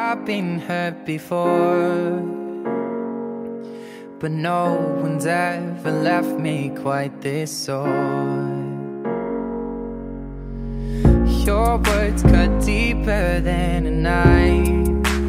I've been hurt before, but no one's ever left me quite this sore. Your words cut deeper than a knife.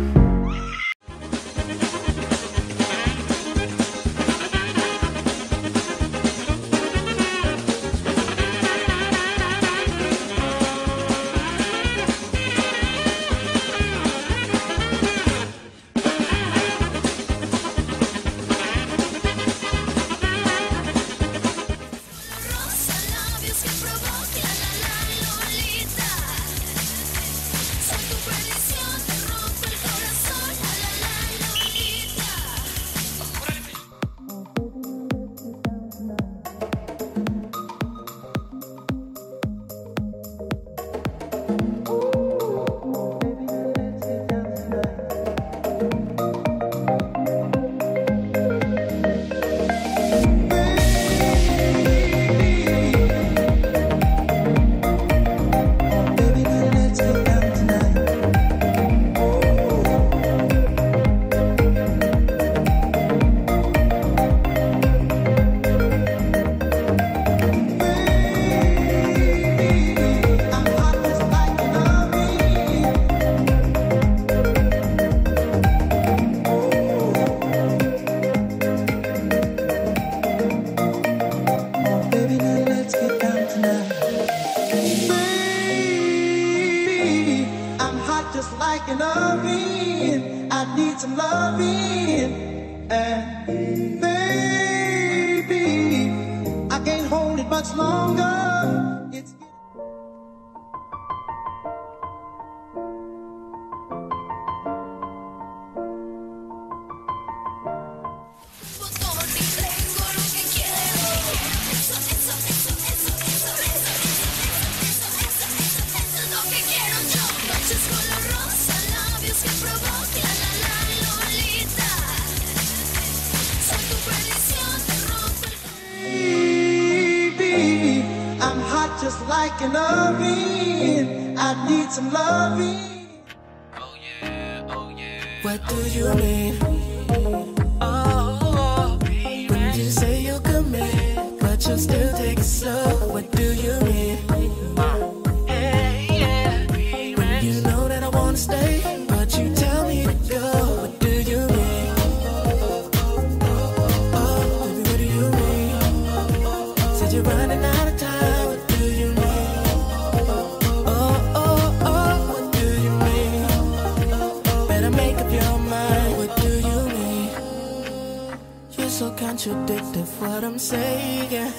What do you mean? Oh, when you say you'll commit, but you'll still take it slow. What do you mean? When you know that I wanna stay, but you tell me to go. What do you mean? Oh, baby, what do you mean? Said you're running out of time. What do you mean? So contradictive what I'm saying.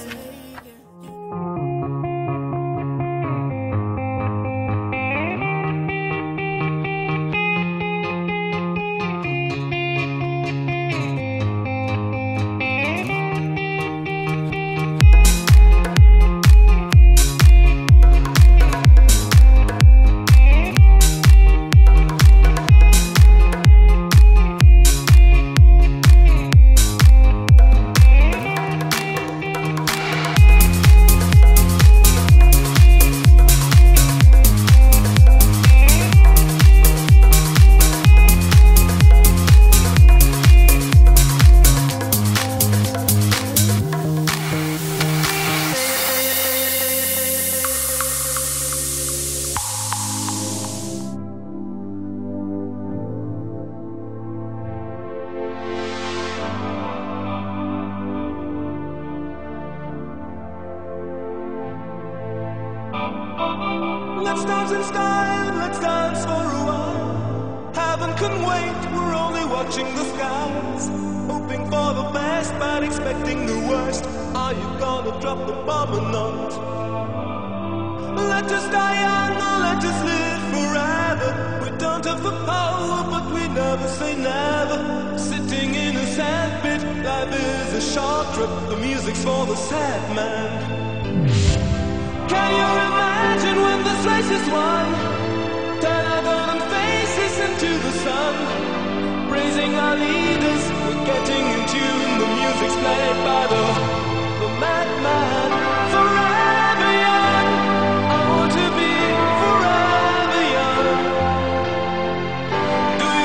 Let's dance in style, let's dance for a while. Heaven can wait, we're only watching the skies. Hoping for the best, but expecting the worst. Are you gonna drop the bomb or not? Let us die young, or let us live forever. We don't have the power, but we never say never. Sitting in a sandpit, life is a short trip. The music's for the sad man. Can you imagine when this race is won? Turn our golden faces into the sun. Praising our leaders, we're getting in tune. The music's played by the madman. Forever young, I want to be forever young. Do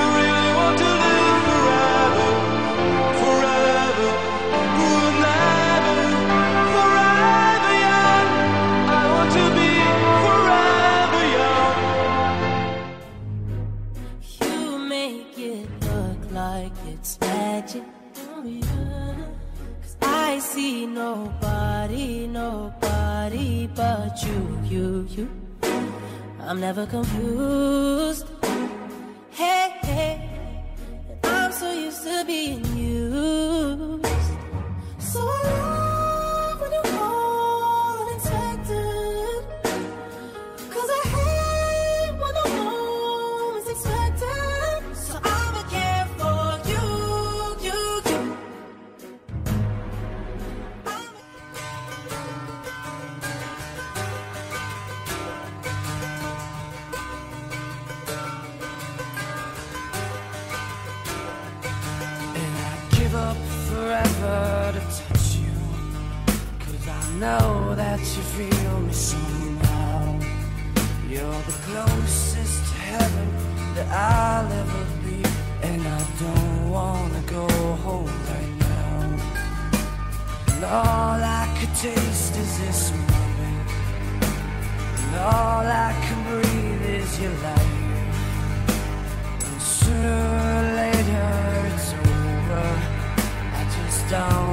I see nobody, nobody but you. I'm never confused. Hey, hey, I'm so used to being used. So I love when you call unexpected, 'cause I hate when the home is expected. So I'ma care for you. Up forever to touch you, 'cause I know that you feel me somehow. You're the closest to heaven that I'll ever be, and I don't wanna go home right now. And all I could taste is this moment, and all I can breathe is your life. And sooner or later it's over, I just don't